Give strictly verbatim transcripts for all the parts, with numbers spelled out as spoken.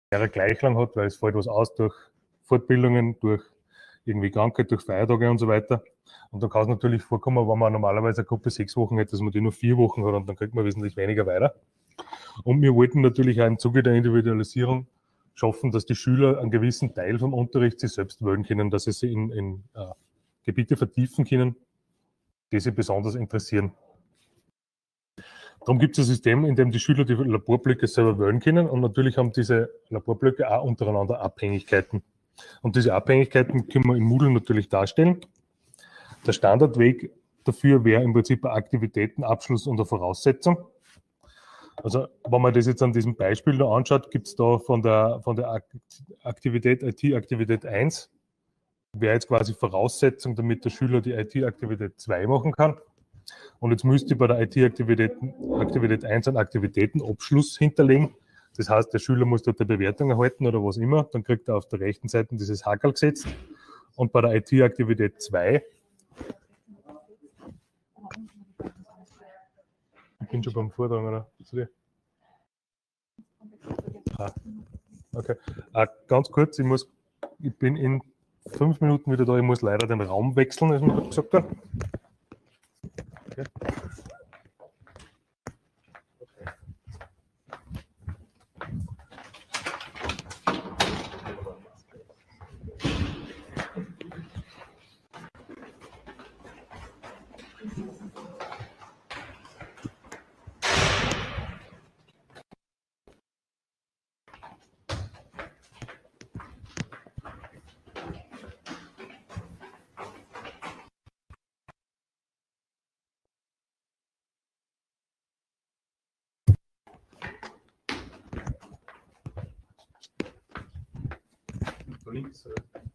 Lehrer gleich lang hat, weil es fällt was aus durch Fortbildungen, durch irgendwie Krankheit, durch Feiertage und so weiter. Und da kann es natürlich vorkommen, wenn man normalerweise eine Gruppe sechs Wochen hätte, dass man die nur vier Wochen hat und dann kriegt man wesentlich weniger weiter. Und wir wollten natürlich auch im Zuge der Individualisierung schaffen, dass die Schüler einen gewissen Teil vom Unterricht sich selbst wählen können, dass sie sich in, in äh, Gebiete vertiefen können, die sie besonders interessieren. Darum gibt es ein System, in dem die Schüler die Laborblöcke selber wählen können und natürlich haben diese Laborblöcke auch untereinander Abhängigkeiten. Und diese Abhängigkeiten können wir in Moodle natürlich darstellen. Der Standardweg dafür wäre im Prinzip ein Aktivitätenabschluss und eine Voraussetzung. Also wenn man das jetzt an diesem Beispiel da anschaut, gibt es da von der, von der Aktivität I T-Aktivität eins, wäre jetzt quasi Voraussetzung, damit der Schüler die I T-Aktivität zwei machen kann. Und jetzt müsste ich bei der I T-Aktivität Aktivität eins einen Aktivitätenabschluss hinterlegen. Das heißt, der Schüler muss dort eine Bewertung erhalten oder was immer. Dann kriegt er auf der rechten Seite dieses Hackerl gesetzt. Und bei der I T-Aktivität zwei, ich bin schon beim Vortrag, oder? Ah, okay. Ah, ganz kurz, ich, muss, ich bin in fünf Minuten wieder da. Ich muss leider den Raum wechseln, als man gesagt hat. Okay. Links.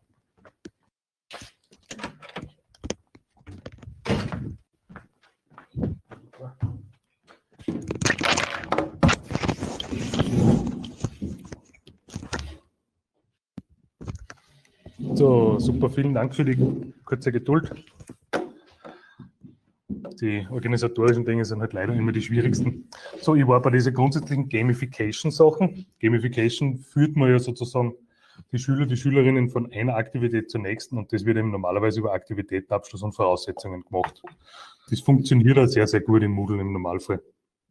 So, super, vielen Dank für die kurze Geduld. Die organisatorischen Dinge sind halt leider immer die schwierigsten. So, ich war bei diesen grundsätzlichen Gamification-Sachen. Gamification führt man ja sozusagen die Schüler, die Schülerinnen von einer Aktivität zur nächsten und das wird eben normalerweise über Aktivitätenabschluss und Voraussetzungen gemacht. Das funktioniert auch sehr, sehr gut in Moodle im Normalfall.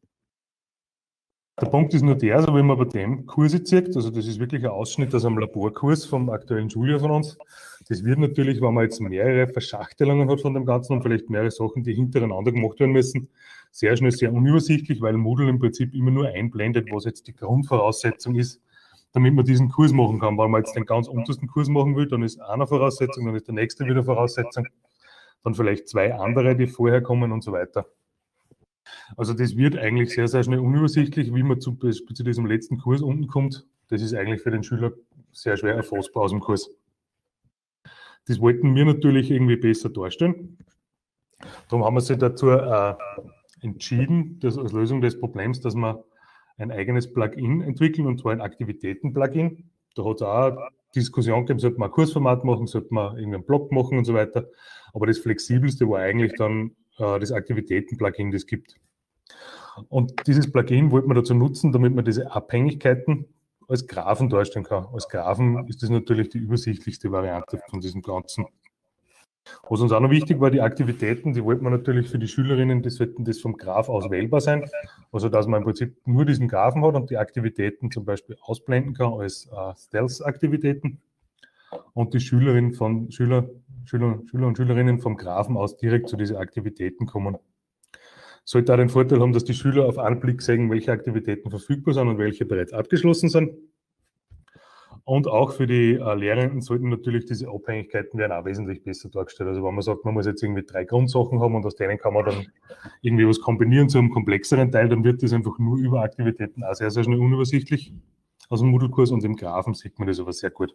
Der Punkt ist nur der, also wenn man bei dem Kurse zieht, also das ist wirklich ein Ausschnitt aus einem Laborkurs vom aktuellen Schuljahr von uns, das wird natürlich, wenn man jetzt mehrere Verschachtelungen hat von dem Ganzen und vielleicht mehrere Sachen, die hintereinander gemacht werden müssen, sehr schnell sehr unübersichtlich, weil Moodle im Prinzip immer nur einblendet, was jetzt die Grundvoraussetzung ist, damit man diesen Kurs machen kann. Weil man jetzt den ganz untersten Kurs machen will, dann ist einer Voraussetzung, dann ist der nächste wieder Voraussetzung, dann vielleicht zwei andere, die vorher kommen und so weiter. Also das wird eigentlich sehr, sehr schnell unübersichtlich, wie man zu, zu diesem letzten Kurs unten kommt. Das ist eigentlich für den Schüler sehr schwer erfassbar aus dem Kurs. Das wollten wir natürlich irgendwie besser darstellen. Darum haben wir sich dazu äh, entschieden, dass als Lösung des Problems, dass wir ein eigenes Plugin entwickeln, und zwar ein Aktivitäten-Plugin. Da hat es auch eine Diskussion gegeben, sollte man ein Kursformat machen, sollte man irgendeinen Blog machen und so weiter. Aber das Flexibelste war eigentlich dann äh, das Aktivitäten-Plugin, das es gibt. Und dieses Plugin wollte man dazu nutzen, damit man diese Abhängigkeiten als Graphen darstellen kann. Als Graphen ist das natürlich die übersichtlichste Variante von diesem Ganzen. Was uns auch noch wichtig war, die Aktivitäten, die wollten wir natürlich für die Schülerinnen, die sollten das vom Graph aus wählbar sein. Also dass man im Prinzip nur diesen Graphen hat und die Aktivitäten zum Beispiel ausblenden kann als äh, Stealth-Aktivitäten. Und die Schülerinnen von Schüler, Schüler, Schüler und Schülerinnen vom Graphen aus direkt zu diesen Aktivitäten kommen. Sollte auch den Vorteil haben, dass die Schüler auf einen Blick sehen, welche Aktivitäten verfügbar sind und welche bereits abgeschlossen sind. Und auch für die äh, Lehrenden sollten natürlich diese Abhängigkeiten werden auch wesentlich besser dargestellt. Also wenn man sagt, man muss jetzt irgendwie drei Grundsachen haben und aus denen kann man dann irgendwie was kombinieren zu einem komplexeren Teil, dann wird das einfach nur über Aktivitäten auch sehr, sehr schnell unübersichtlich aus dem Moodle-Kurs, und im Graphen sieht man das aber sehr gut.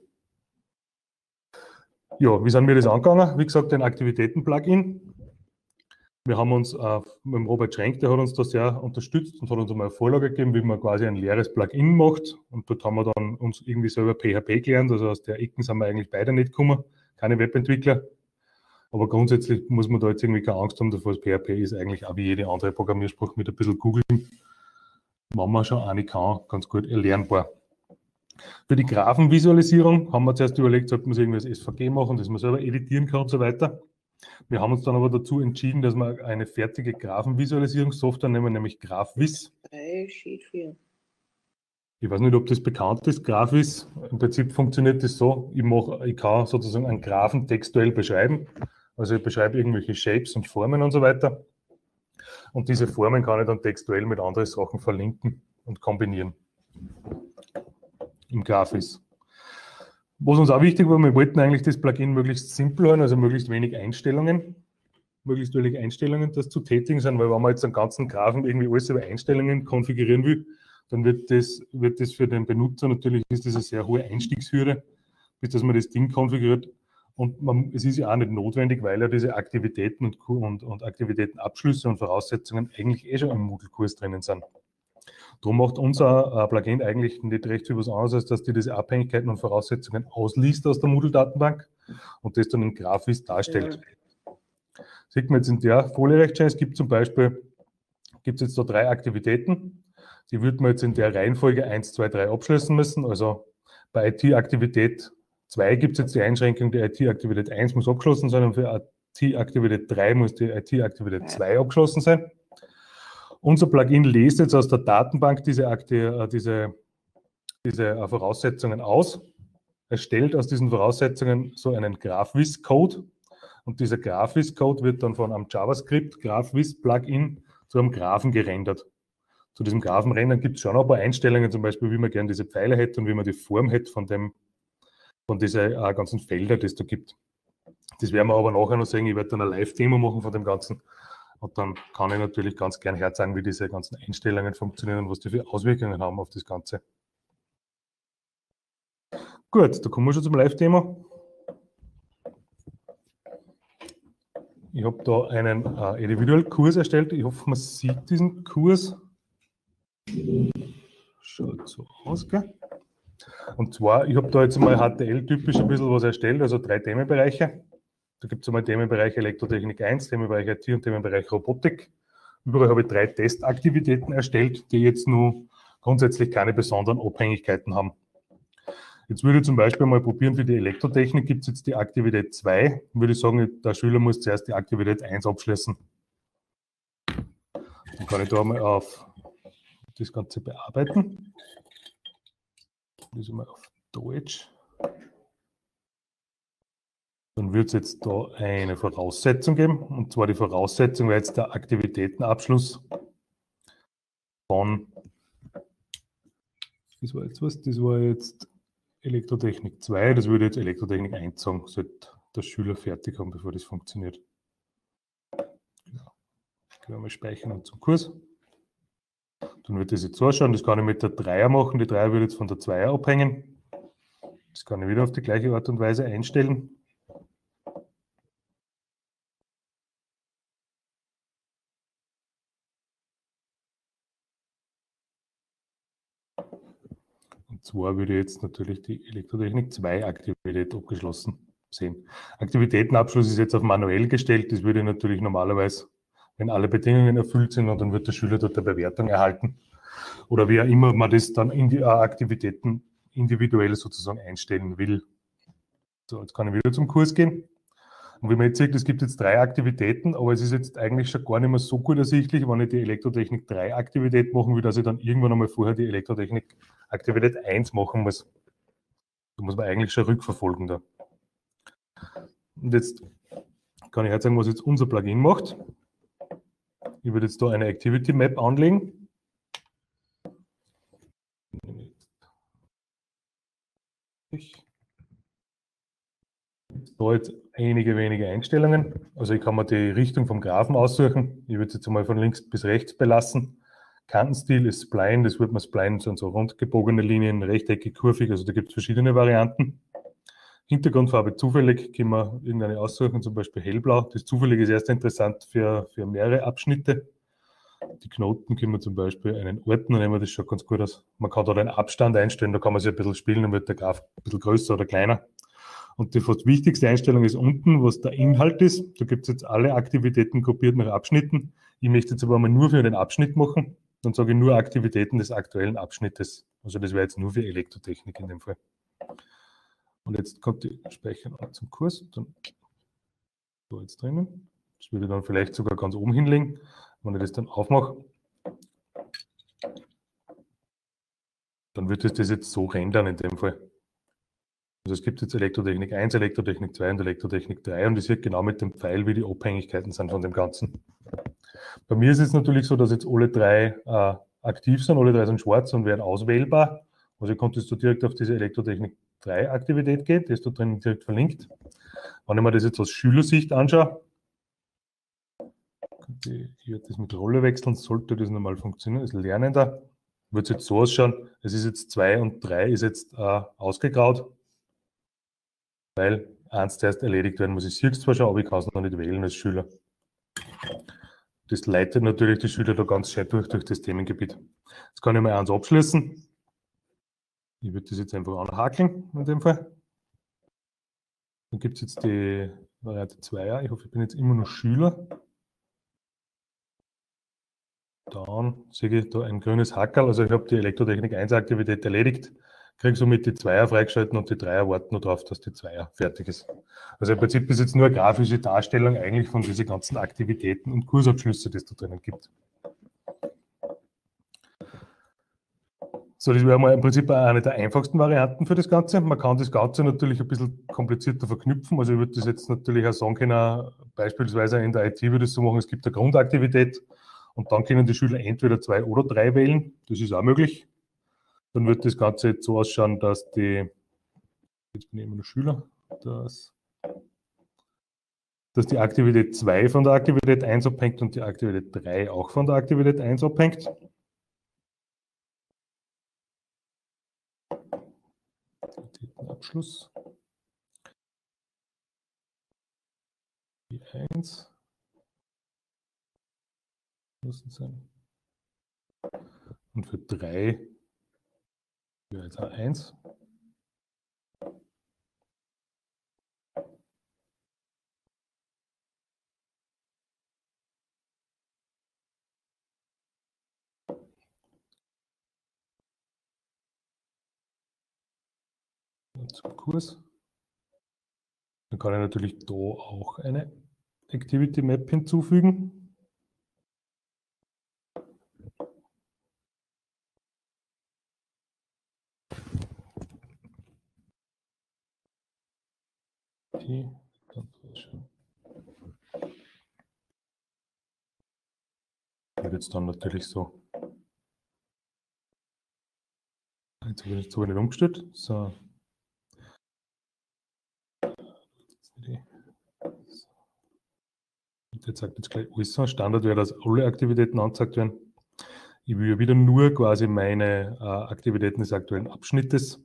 Ja, wie sind wir das angegangen? Wie gesagt, ein Aktivitäten-Plugin. Wir haben uns äh, mit dem Robert Schrenk, der hat uns da sehr unterstützt und hat uns einmal eine Vorlage gegeben, wie man quasi ein leeres Plugin macht. Und dort haben wir dann uns irgendwie selber P H P gelernt. Also aus der Ecken sind wir eigentlich beide nicht gekommen, keine Webentwickler. Aber grundsätzlich muss man da jetzt irgendwie keine Angst haben davor. Das P H P ist eigentlich auch wie jede andere Programmiersprache mit ein bisschen googeln, wenn man schon eine kann, ganz gut erlernbar. Für die Graphenvisualisierung haben wir zuerst überlegt, sollte man es irgendwie als S V G machen, dass man selber editieren kann und so weiter. Wir haben uns dann aber dazu entschieden, dass wir eine fertige Graphenvisualisierungssoftware nehmen, nämlich GraphVis. Bei Sheet vier. Ich weiß nicht, ob das bekannt ist, GraphVis. Im Prinzip funktioniert das so, ich, mache, ich kann sozusagen einen Graphen textuell beschreiben. Also ich beschreibe irgendwelche Shapes und Formen und so weiter. Und diese Formen kann ich dann textuell mit anderen Sachen verlinken und kombinieren. Im GraphVis. Was uns auch wichtig war, wir wollten eigentlich das Plugin möglichst simpel halten, also möglichst wenig Einstellungen. Möglichst wenig Einstellungen, das zu tätigen sind, weil wenn man jetzt einen ganzen Graphen irgendwie alles über Einstellungen konfigurieren will, dann wird das, wird das für den Benutzer natürlich, ist das eine sehr hohe Einstiegshürde, bis dass man das Ding konfiguriert. Und man, es ist ja auch nicht notwendig, weil ja diese Aktivitäten und, und, und Aktivitätenabschlüsse und Voraussetzungen eigentlich eh schon im Moodle-Kurs drinnen sind. Darum macht unser äh, Plugin eigentlich nicht recht viel was anderes, als dass die diese Abhängigkeiten und Voraussetzungen ausliest aus der Moodle-Datenbank und das dann in GraphVis darstellt. Ja. Sieht man jetzt in der Folie recht schön, es gibt zum Beispiel, gibt es jetzt da drei Aktivitäten, die würde man jetzt in der Reihenfolge eins, zwei, drei abschließen müssen. Also bei I T-Aktivität zwei gibt es jetzt die Einschränkung, die I T-Aktivität eins muss abgeschlossen sein und für I T-Aktivität drei muss die I T-Aktivität zwei abgeschlossen sein. Unser Plugin liest jetzt aus der Datenbank diese, Akte, diese, diese Voraussetzungen aus. Es stellt aus diesen Voraussetzungen so einen GraphVis-Code und dieser GraphVis-Code wird dann von einem JavaScript GraphVis-Plugin zu einem Graphen gerendert. Zu diesem Graphenrendern gibt es schon ein paar Einstellungen, zum Beispiel, wie man gerne diese Pfeile hätte und wie man die Form hätte von, dem, von diesen äh, ganzen Feldern, die es da gibt. Das werden wir aber nachher noch sehen. Ich werde dann eine Live-Demo machen von dem Ganzen. Und dann kann ich natürlich ganz gern herzeigen, wie diese ganzen Einstellungen funktionieren und was die für Auswirkungen haben auf das Ganze. Gut, da kommen wir schon zum Live-Demo. Ich habe da einen äh, individuellen Kurs erstellt. Ich hoffe, man sieht diesen Kurs. Schaut so aus, gell? Und zwar, ich habe da jetzt mal H T L typisch ein bisschen was erstellt, also drei Themenbereiche. Da gibt es einmal Themenbereich Elektrotechnik eins, Themenbereich I T und Themenbereich Robotik. Überall habe ich drei Testaktivitäten erstellt, die jetzt nur grundsätzlich keine besonderen Abhängigkeiten haben. Jetzt würde ich zum Beispiel mal probieren, für die Elektrotechnik gibt es jetzt die Aktivität zwei. Würde ich sagen, der Schüler muss zuerst die Aktivität eins abschließen. Dann kann ich da mal auf das Ganze bearbeiten. Das mal auf Deutsch. Dann wird es jetzt da eine Voraussetzung geben. Und zwar die Voraussetzung wäre jetzt der Aktivitätenabschluss von, das war jetzt was, das war jetzt Elektrotechnik zwei, das würde jetzt Elektrotechnik eins sagen, sollte der Schüler fertig haben, bevor das funktioniert. Genau. Können wir mal speichern und zum Kurs. Dann wird das jetzt so ausschauen, das kann ich mit der Dreier machen, die Dreier würde jetzt von der Zweier abhängen. Das kann ich wieder auf die gleiche Art und Weise einstellen. Und zwar würde ich jetzt natürlich die Elektrotechnik zwei Aktivität abgeschlossen sehen. Aktivitätenabschluss ist jetzt auf manuell gestellt, das würde ich natürlich normalerweise, wenn alle Bedingungen erfüllt sind, und dann wird der Schüler dort eine Bewertung erhalten. Oder wie auch immer man das dann in die Aktivitäten individuell sozusagen einstellen will. So, jetzt kann ich wieder zum Kurs gehen. Und wie man jetzt sieht, es gibt jetzt drei Aktivitäten, aber es ist jetzt eigentlich schon gar nicht mehr so gut ersichtlich, wenn ich die Elektrotechnik drei Aktivität machen will, dass ich dann irgendwann einmal vorher die Elektrotechnik Aktivität eins machen muss. Da muss man eigentlich schon rückverfolgen da. Und jetzt kann ich halt sagen, was jetzt unser Plugin macht. Ich würde jetzt da eine Activity Map anlegen. Da jetzt einige wenige Einstellungen. Also ich kann mir die Richtung vom Graphen aussuchen. Ich würde es jetzt mal von links bis rechts belassen. Kantenstil ist Spline, das wird man Spline, sind so rundgebogene Linien, rechteckig, kurvig, also da gibt es verschiedene Varianten. Hintergrundfarbe zufällig, können wir irgendeine aussuchen, zum Beispiel hellblau. Das Zufällige ist erst interessant für, für mehrere Abschnitte. Die Knoten können wir zum Beispiel einen Ordner nehmen, das schaut ganz gut aus. Man kann da den Abstand einstellen, da kann man sich ein bisschen spielen, dann wird der Graph ein bisschen größer oder kleiner. Und die fast wichtigste Einstellung ist unten, was der Inhalt ist. Da gibt es jetzt alle Aktivitäten gruppiert nach Abschnitten. Ich möchte jetzt aber mal nur für den Abschnitt machen. dann sage ich nur Aktivitäten des aktuellen Abschnittes. Also das wäre jetzt nur für Elektrotechnik in dem Fall. Und jetzt kommt die Speichern zum Kurs. Dann so jetzt drinnen. Das würde ich dann vielleicht sogar ganz oben hinlegen, wenn ich das dann aufmache. Dann wird es das jetzt so rendern in dem Fall. Also es gibt jetzt Elektrotechnik eins, Elektrotechnik zwei und Elektrotechnik drei und es wird genau mit dem Pfeil, wie die Abhängigkeiten sind von dem Ganzen. Bei mir ist es natürlich so, dass jetzt alle drei äh, aktiv sind, alle drei sind schwarz und werden auswählbar. Also konntest du direkt auf diese Elektrotechnik drei Aktivität gehen, die ist da drin direkt verlinkt. Wenn ich mir das jetzt aus Schülersicht anschaue, ich werde das mit Rolle wechseln, sollte das normal funktionieren, als Lernender, wird es jetzt so ausschauen, es ist jetzt zwei und drei ist jetzt äh, ausgegraut, weil eins zuerst erledigt werden muss. Ich sehe es zwar schon, aber ich kann es noch nicht wählen als Schüler. Das leitet natürlich die Schüler da ganz schön durch, durch das Themengebiet. Jetzt kann ich mal eins abschließen. Ich würde das jetzt einfach anhakeln in dem Fall. Dann gibt es jetzt die Variante zwei. Ich hoffe, ich bin jetzt immer noch Schüler. Dann sehe ich da ein grünes Hackerl. Also ich habe die Elektrotechnik eins Aktivität erledigt. Kriege somit die Zweier freigeschalten und die Dreier warten nur darauf, dass die Zweier fertig ist. Also im Prinzip ist jetzt nur eine grafische Darstellung eigentlich von diesen ganzen Aktivitäten und Kursabschlüsse, die es da drinnen gibt. So, das wäre mal im Prinzip eine der einfachsten Varianten für das Ganze. Man kann das Ganze natürlich ein bisschen komplizierter verknüpfen. Also ich würde das jetzt natürlich auch sagen können, beispielsweise in der I T würde ich es so machen, es gibt eine Grundaktivität und dann können die Schüler entweder zwei oder drei wählen. Das ist auch möglich. Dann wird das Ganze jetzt so ausschauen, dass die, jetzt bin ich immer noch Schüler, dass, dass die Aktivität zwei von der Aktivität eins abhängt und die Aktivität drei auch von der Aktivität eins abhängt. Abschluss. Die eins. Müssen sein. Und für drei wäre jetzt auch eins. Zum Kurs. Dann kann ich natürlich da auch eine Activity Map hinzufügen. Die, dann wird es dann natürlich so. Jetzt habe ich es nicht umgestellt. So. Jetzt sagt jetzt gleich alles an. Standard wäre, dass alle Aktivitäten angezeigt werden. Ich will ja wieder nur quasi meine äh, Aktivitäten des aktuellen Abschnittes.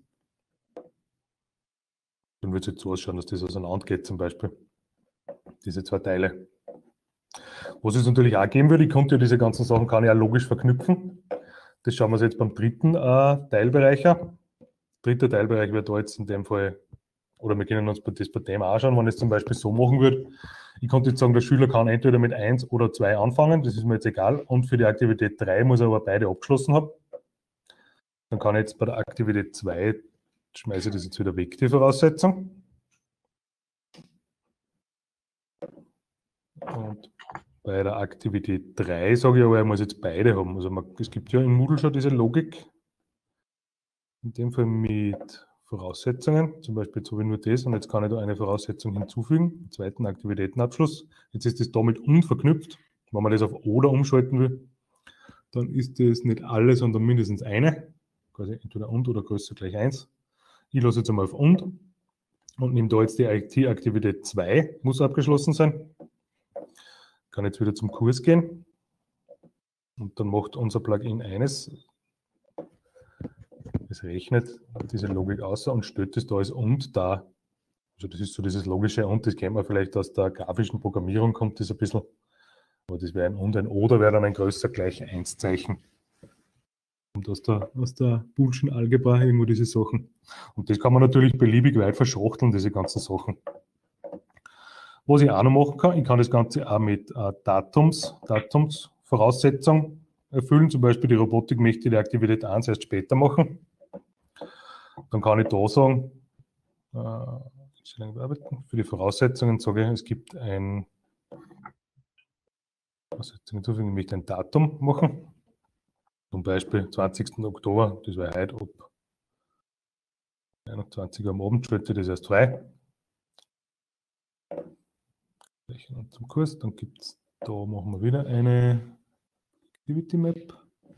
Dann wird es jetzt so ausschauen, dass das auseinander geht, zum Beispiel. Diese zwei Teile. Was es natürlich auch geben würde, ich konnte ja diese ganzen Sachen kann ich auch logisch verknüpfen. Das schauen wir uns jetzt beim dritten äh, Teilbereich an. Dritter Teilbereich wäre da jetzt in dem Fall, oder wir können uns das bei dem anschauen, wenn ich es zum Beispiel so machen würde. Ich konnte jetzt sagen, der Schüler kann entweder mit eins oder zwei anfangen, das ist mir jetzt egal. Und für die Aktivität drei muss er aber beide abgeschlossen haben. Dann kann ich jetzt bei der Aktivität zwei, schmeiße ich das jetzt wieder weg, die Voraussetzung. Und bei der Aktivität drei sage ich aber, er muss jetzt beide haben. Also man, es gibt ja in Moodle schon diese Logik. In dem Fall mit Voraussetzungen, zum Beispiel so wie nur das, und jetzt kann ich da eine Voraussetzung hinzufügen, den zweiten Aktivitätenabschluss. Jetzt ist das damit und verknüpft. Wenn man das auf oder umschalten will, dann ist das nicht alle, sondern mindestens eine, quasi entweder und oder größer gleich eins. Ich lasse jetzt einmal auf und und nehme da jetzt die I T-Aktivität zwei, muss abgeschlossen sein. Kann jetzt wieder zum Kurs gehen und dann macht unser Plugin eines. Es rechnet diese Logik aus und stellt es da als und da. Also das ist so dieses logische und, das kennt man vielleicht aus der grafischen Programmierung, kommt das ein bisschen. Aber das wäre ein und, ein oder wäre dann ein größer gleich eins Zeichen. Und aus der, aus der Boolschen Algebra irgendwo diese Sachen. Und das kann man natürlich beliebig weit verschachteln, diese ganzen Sachen. Was ich auch noch machen kann, ich kann das Ganze auch mit äh, Datums, Datumsvoraussetzung erfüllen. Zum Beispiel die Robotik möchte die Aktivität eins erst später machen. Dann kann ich da sagen, äh, für die Voraussetzungen sage ich, es gibt ein, Voraussetzungen hinzufügen, ich möchte ein Datum machen. Zum Beispiel zwanzigsten Oktober, das wäre heute ab einundzwanzig Uhr am Abend, schalte ich das erst frei. Zum Kurs, dann gibt es, da machen wir wieder eine Activity Map.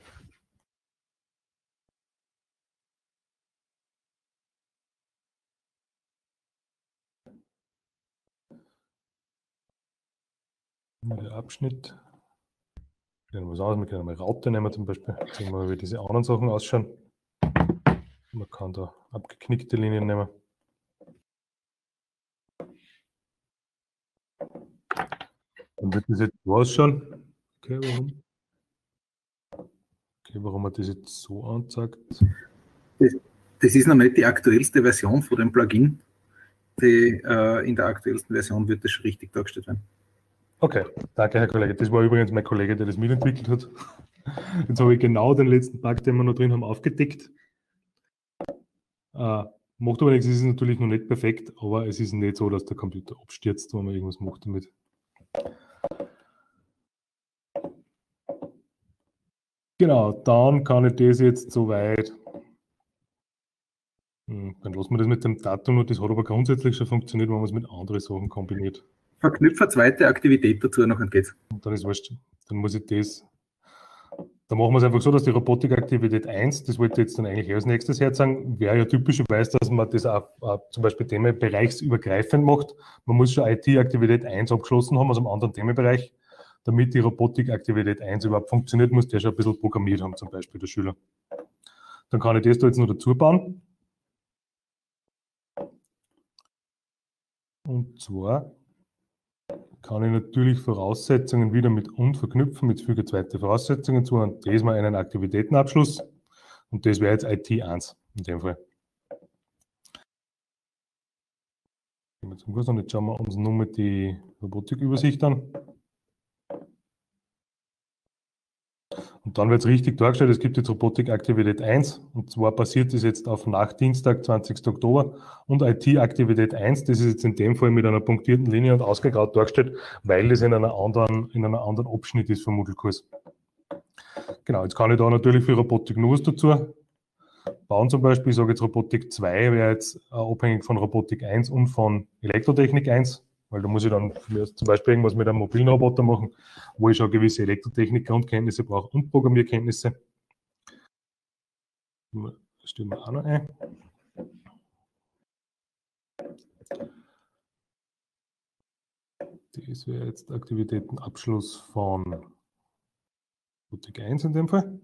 Der Abschnitt. Wir können was aus, wir können eine Raute nehmen zum Beispiel. Jetzt sehen wir mal, wie diese anderen Sachen ausschauen. Man kann da abgeknickte Linien nehmen. Dann wird das jetzt so ausschauen. Okay, warum? Okay, warum man das jetzt so anzeigt. Das, das ist noch nicht die aktuellste Version von dem Plugin. Die, äh, in der aktuellsten Version wird das schon richtig dargestellt werden. Okay, danke, Herr Kollege. Das war übrigens mein Kollege, der das mitentwickelt hat. Jetzt habe ich genau den letzten Bug, den wir noch drin haben, aufgedeckt. Äh, macht aber nichts, es ist natürlich noch nicht perfekt, aber es ist nicht so, dass der Computer abstürzt, wenn man irgendwas macht damit. Genau, dann kann ich das jetzt soweit. Hm, dann lassen wir das mit dem Datum noch, das hat aber grundsätzlich schon funktioniert, wenn man es mit anderen Sachen kombiniert. Verknüpfe eine zweite Aktivität dazu noch und geht's. Und dann ist wurscht. Dann muss ich das. Dann machen wir es einfach so, dass die Robotikaktivität eins, das wollte ich jetzt dann eigentlich als nächstes herzagen, wäre ja typischerweise, dass man das auch, auch zum Beispiel themenbereichsübergreifend macht. Man muss schon I T-Aktivität eins abgeschlossen haben, also einem anderen Themenbereich, damit die Robotikaktivität eins überhaupt funktioniert, muss der schon ein bisschen programmiert haben, zum Beispiel der Schüler. Dann kann ich das da jetzt noch dazu bauen. Und zwar kann ich natürlich Voraussetzungen wieder mit und verknüpfen, mit füge zweite Voraussetzungen zu und das mal einen Aktivitätenabschluss und das wäre jetzt I T eins in dem Fall. Gehen wir zum Kurs und jetzt schauen wir uns nur mit die Robotikübersicht an. Und dann wird es richtig dargestellt, es gibt jetzt Robotikaktivität eins und zwar basiert es jetzt auf nach Dienstag, zwanzigsten Oktober und I T-Aktivität eins, das ist jetzt in dem Fall mit einer punktierten Linie und ausgegraut dargestellt, weil das in einer anderen, in einer anderen Abschnitt ist vom Moodle-Kurs. Genau, jetzt kann ich da natürlich für Robotik noch was dazu bauen zum Beispiel, ich sage jetzt Robotik zwei wäre jetzt äh, abhängig von Robotik eins und von Elektrotechnik eins, weil da muss ich dann zum Beispiel irgendwas mit einem mobilen Roboter machen, wo ich schon gewisse Elektrotechnik-Grundkenntnisse brauche und Programmierkenntnisse. Das stellen wir auch noch ein. Das wäre jetzt Aktivitätenabschluss von Robotik eins in dem Fall.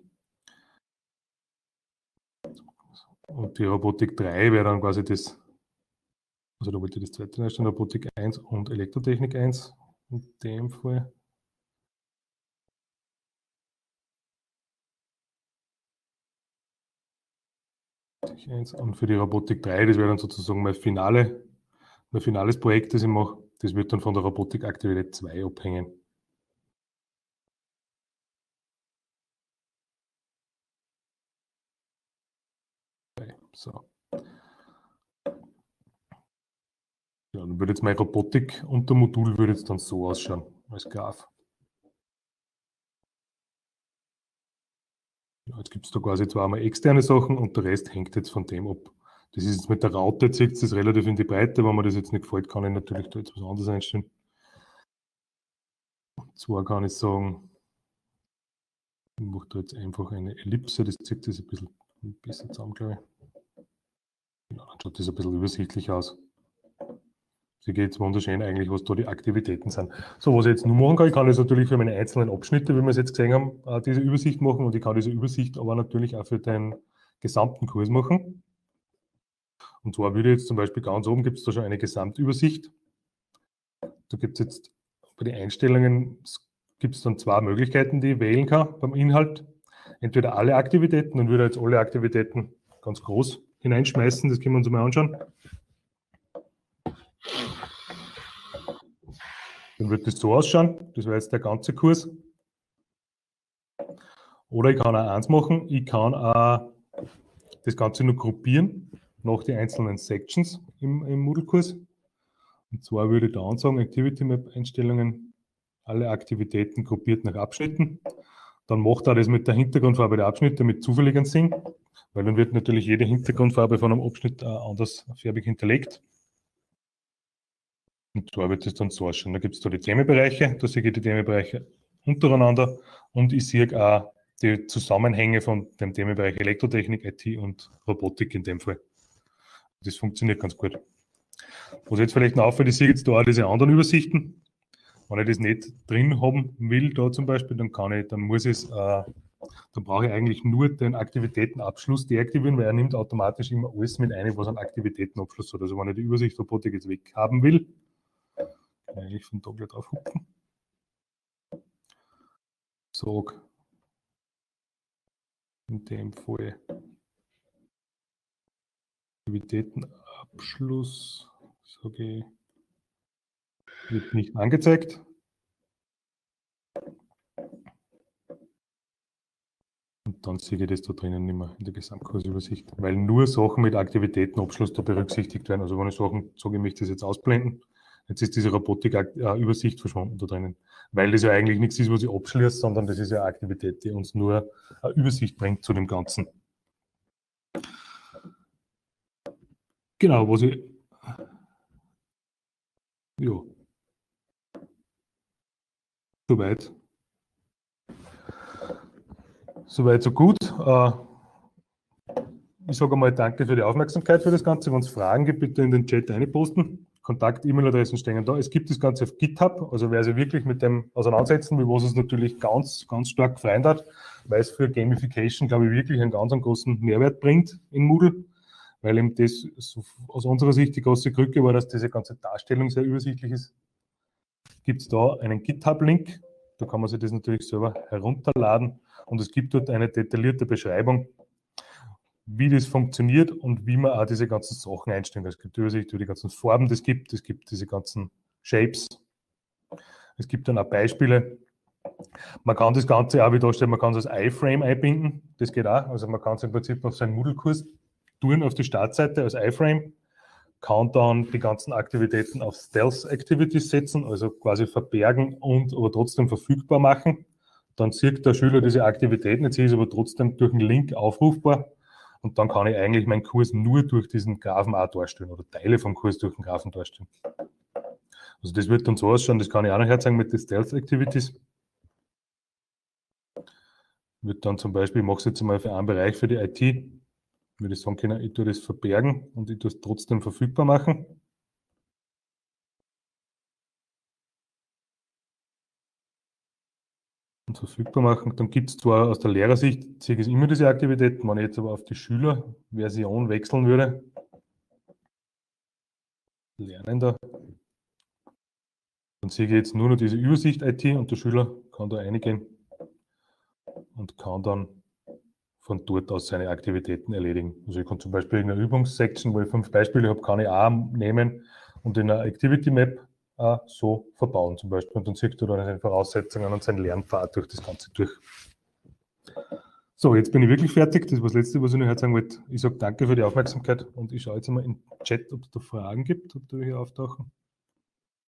Und die Robotik drei wäre dann quasi das, also da wollte ich das zweite einstellen, Robotik eins und Elektrotechnik eins in dem Fall. Und für die Robotik drei, das wäre dann sozusagen mein, Finale, mein finales Projekt, das ich mache, das wird dann von der Robotikaktivität zwei abhängen. So. Ja, dann würde jetzt mein Robotik unter Modul würde jetzt dann so ausschauen, als Graph. Ja, jetzt gibt es da quasi zweimal externe Sachen und der Rest hängt jetzt von dem ab. Das ist jetzt mit der Raute, jetzt sitzt es relativ in die Breite. Wenn mir das jetzt nicht gefällt, kann ich natürlich da jetzt was anderes einstellen. Und zwar kann ich sagen, ich mache da jetzt einfach eine Ellipse, das zieht das ein bisschen besser zusammen, glaube ich. Genau, dann schaut das ein bisschen übersichtlich aus. Sie geht jetzt wunderschön eigentlich, was da die Aktivitäten sind. So, was ich jetzt nur machen kann, ich kann das natürlich für meine einzelnen Abschnitte, wie wir es jetzt gesehen haben, diese Übersicht machen und ich kann diese Übersicht aber natürlich auch für den gesamten Kurs machen. Und zwar würde ich jetzt zum Beispiel ganz oben gibt es da schon eine Gesamtübersicht. Da gibt es jetzt bei den Einstellungen gibt es dann zwei Möglichkeiten, die ich wählen kann beim Inhalt. Entweder alle Aktivitäten, dann würde ich jetzt alle Aktivitäten ganz groß hineinschmeißen, das können wir uns mal anschauen. Dann wird das so ausschauen, das wäre jetzt der ganze Kurs. Oder ich kann auch eins machen, ich kann auch das Ganze nur gruppieren nach den einzelnen Sections im, im Moodle-Kurs. Und zwar würde ich da ansagen, Activity Map Einstellungen, alle Aktivitäten gruppiert nach Abschnitten. Dann macht er das mit der Hintergrundfarbe der Abschnitte mit zufälligen Sinn, weil dann wird natürlich jede Hintergrundfarbe von einem Abschnitt äh, anders färbig hinterlegt. Und zwar wird es dann so ausschauen. Da gibt es da die Themenbereiche, da sehe ich die Themenbereiche untereinander und ich sehe auch die Zusammenhänge von dem Themenbereich Elektrotechnik, I T und Robotik in dem Fall. Das funktioniert ganz gut. Was jetzt vielleicht noch auffällt, ich sehe jetzt da auch diese anderen Übersichten. Wenn ich das nicht drin haben will, da zum Beispiel, dann kann ich, dann muss ich es, äh, dann brauche ich eigentlich nur den Aktivitätenabschluss deaktivieren, weil er nimmt automatisch immer alles mit ein, was einen Aktivitätenabschluss hat. Also wenn ich die Übersicht Robotik jetzt weg haben will, kann ich von da gleich drauf hucken. Sag in dem Fall Aktivitätenabschluss, sage ich, wird nicht angezeigt. Und dann sehe ich das da drinnen nicht mehr in der Gesamtkursübersicht, weil nur Sachen mit Aktivitätenabschluss da berücksichtigt werden. Also wenn ich Sachen sage, ich möchte das jetzt ausblenden, jetzt ist diese Robotik-Übersicht verschwunden da drinnen, weil das ja eigentlich nichts ist, was ich abschließe, sondern das ist ja eine Aktivität, die uns nur eine Übersicht bringt zu dem Ganzen. Genau, was ich... Ja. Soweit. Soweit, so gut. Ich sage einmal danke für die Aufmerksamkeit für das Ganze. Wenn es Fragen gibt, bitte in den Chat einposten. Kontakt-E-Mail-Adressen stehen da. Es gibt das Ganze auf GitHub, also wer sich wirklich mit dem auseinandersetzen will, was es natürlich ganz, ganz stark verändert, weil es für Gamification, glaube ich, wirklich einen ganz einen großen Mehrwert bringt in Moodle, weil eben das so aus unserer Sicht die große Krücke war, dass diese ganze Darstellung sehr übersichtlich ist. Gibt es da einen GitHub-Link, da kann man sich das natürlich selber herunterladen und es gibt dort eine detaillierte Beschreibung, wie das funktioniert und wie man auch diese ganzen Sachen einstellen kann. Es gibt Übersicht über die ganzen Farben, das gibt, es gibt diese ganzen Shapes. Es gibt dann auch Beispiele. Man kann das Ganze auch, wie darstellen, man kann es als iFrame einbinden, das geht auch. Also man kann es im Prinzip auf seinen Moodle-Kurs tun, auf die Startseite als iFrame, kann dann die ganzen Aktivitäten auf Stealth Activities setzen, also quasi verbergen und aber trotzdem verfügbar machen. Dann sieht der Schüler diese Aktivitäten, jetzt ist es aber trotzdem durch einen Link aufrufbar. Und dann kann ich eigentlich meinen Kurs nur durch diesen Graphen auch darstellen oder Teile vom Kurs durch den Graphen darstellen. Also das wird dann so ausschauen, das kann ich auch nachher zeigen mit den Stealth Activities. Wird dann zum Beispiel, ich mache es jetzt mal für einen Bereich für die I T, würde ich sagen können, ich tue das verbergen und ich tue es trotzdem verfügbar machen. Und verfügbar machen. Dann gibt es zwar aus der Lehrersicht, sehe ich immer diese Aktivitäten, wenn ich jetzt aber auf die Schülerversion wechseln würde, Lernender, dann sehe ich jetzt nur noch diese Übersicht I T und der Schüler kann da reingehen und kann dann von dort aus seine Aktivitäten erledigen. Also ich kann zum Beispiel in einer Übungssection, wo ich fünf Beispiele habe, kann ich auch nehmen und in einer Activity Map äh, so verbauen zum Beispiel. Und dann sieht er dann seine Voraussetzungen und seinen Lernpfad durch das Ganze durch. So, jetzt bin ich wirklich fertig. Das war das Letzte, was ich noch heute sagen wollte. Ich sage danke für die Aufmerksamkeit und ich schaue jetzt einmal im Chat, ob es da Fragen gibt, ob da welche auftauchen.